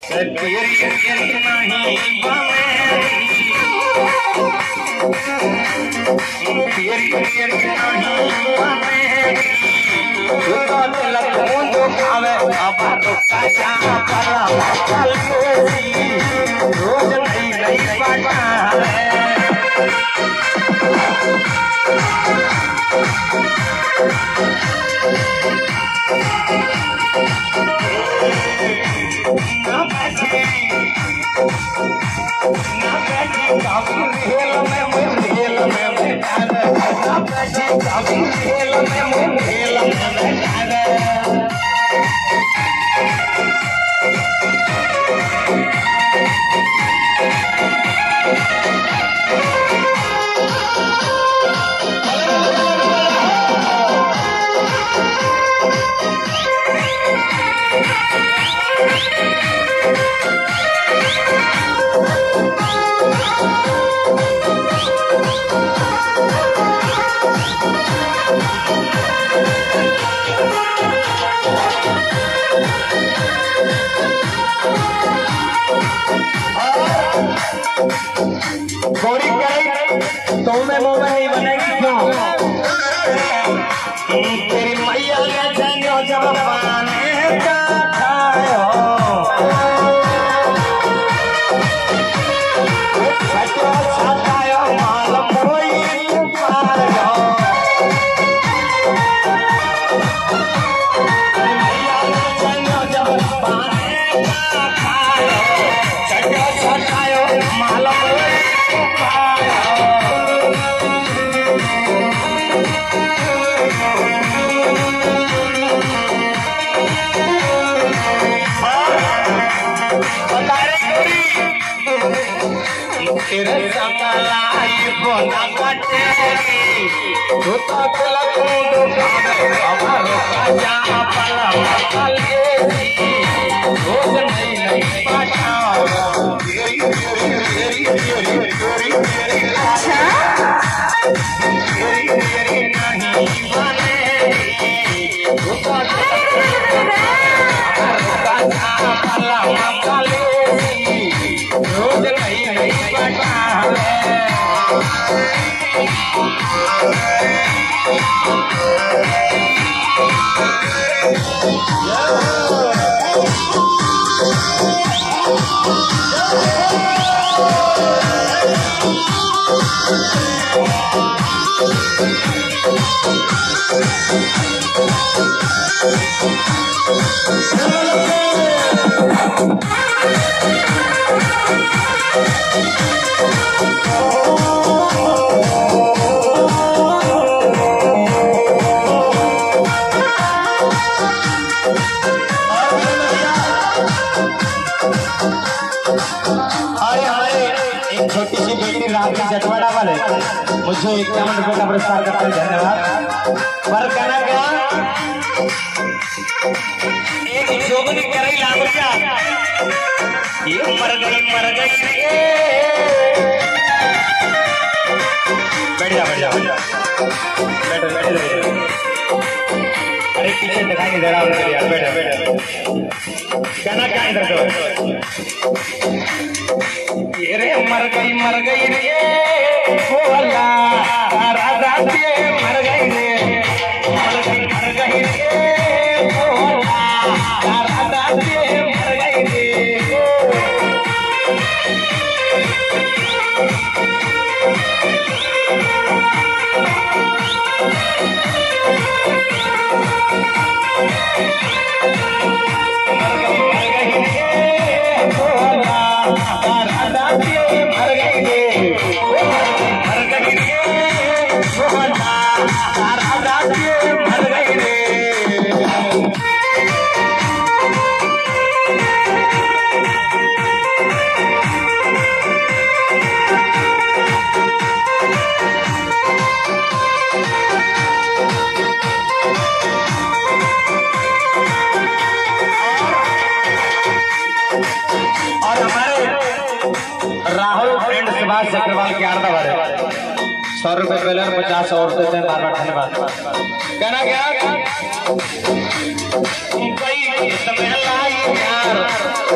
रोज नई नई तेरी मैया जब पाने का खायो माल कोई पार जब पाने का खायो माल तेरे संगलाई बोला कटेगी तू तो लगूं हमारो राजा पला पलेगी रोज नई नई पाटाओ तेरी अच्छा तेरी नहीं बनेगी तू तो हमारो राजा पला पलेगी रोज नई नई जटवाड़ा वाले मुझे 51 रुपए का पुरस्कार करते हैं, धन्यवाद। पर कहना क्या एक जोगनी करे लाभरिया ये मर गई बैठ जा बैठ अरे पीछे दिखाएंगे जरा यार बैठ कहना क्या इधर तो ये रे मर गई रे बोला राधा के मर गई रे मर गई रे बोला राधा के मर गई रे चक्रवाल के आर्दा वाले 100 रुपए पहले 50 और देते हैं, बार बार धन्यवाद। कहना क्या